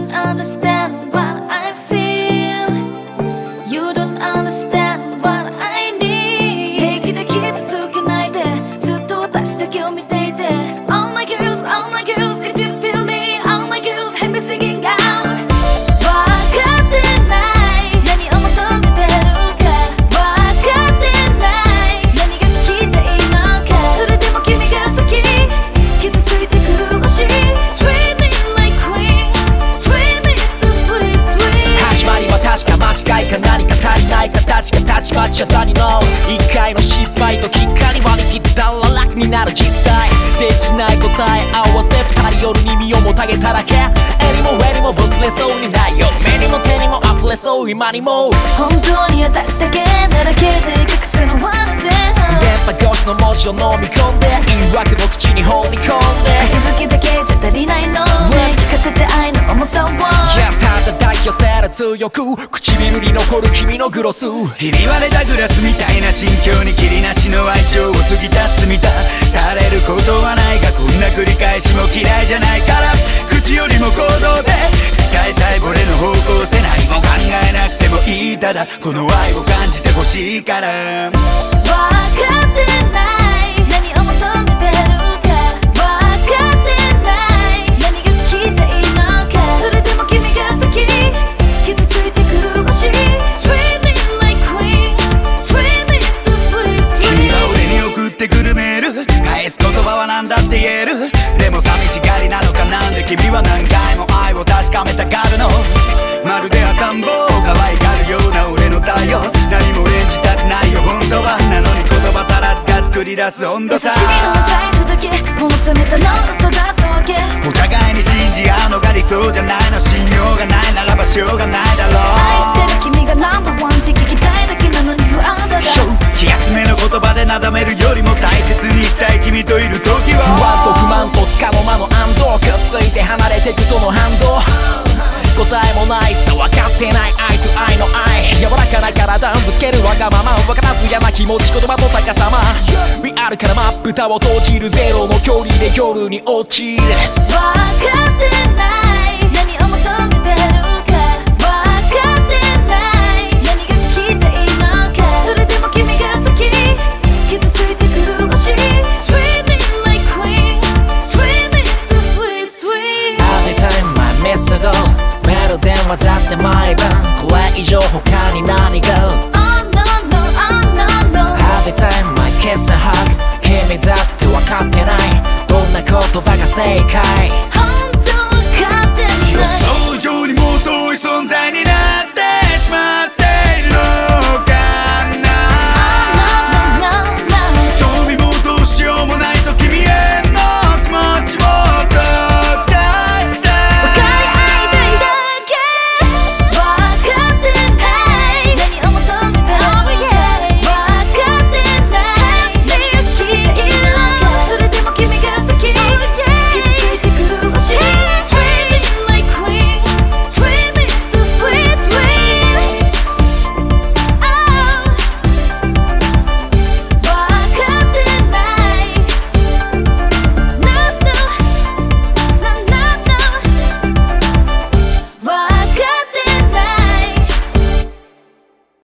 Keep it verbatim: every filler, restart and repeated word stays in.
don't understand what I feel. You don't understand what I need. 平気で傷つけないで、ずっと私だけを見ていて。 All my girls, all my girls, if you feel me, all my girls, help me sing it out. わかってない何を求めてるか。わかってない何が聞きたいのか。それでも君が好き、傷ついてくる星。 Treat me like queen, treat me so sweet, sweet. 始まりは確か間違いか何か足りない形がたちまち当たりの一回の失敗ときっかり割り切ったら楽になる実際できない答え合わせ二人夜に身をもたげただけ絵にも上にも忘れそうにないよ目にも手にも溢れそう今にも本当に私だけだらけで隠すのはなぜ。 電波越しの文字を飲み込んで言い訳を口に放り込んで手続きだけじゃ足りないのね聞かせて愛の重さを。 いやただ代表せら強く唇に残る君のグロスひび割れたグラスみたいな心境に霧なしの愛情を継ぎ足すみたされることはないがこんな繰り返しも嫌いじゃないから口よりも行動で伝えたい俺の方向性何も考えなくてもいいただこの愛を感じてほしいからわかってない何を求めてるか。わかってない何が聞きたいのか。それでも君が好き傷ついてくる星。 Treat me like queen, treat me so sweet, sweet. 君が俺に送ってくるメール返す言葉は何だって言えるでも寂しがりなのかなんで君は何回も愛を確かめたがるのまるで赤ん坊を可愛がるような俺の太陽何も演じたくないよ本当はなのに言葉足らずが作り出す温度差優しいのは最初だけもう冷めたの嘘だったわけ。 お互いに信じ合うのが理想じゃないの信用がないならばしょうがないだろう愛してる君がナンバーワンって聞きたいだけなのに不安だが気休めの言葉でなだめるよりも大切にしたい君といる時は不安と不満とつかの間の暗動くっついて離れてくその反動答えもないさ分かってない愛と愛の愛柔らかな体ぶつけるわがまま分からず嫌な気持ち言葉の逆さまリアルから真っ二を閉じるゼロの距離で夜に落ちる分かってない何を求めてるか。分かってない何が聞きたいのか。それでも君が好き傷ついてくる星。 Treat me like queen, treat me so sweet, sweet. Every time I miss a goalメール電話だって毎晩これ以上他に何が Oh no no, oh no no. Every time I kiss and hug 君だって分かってないどんな言葉が正解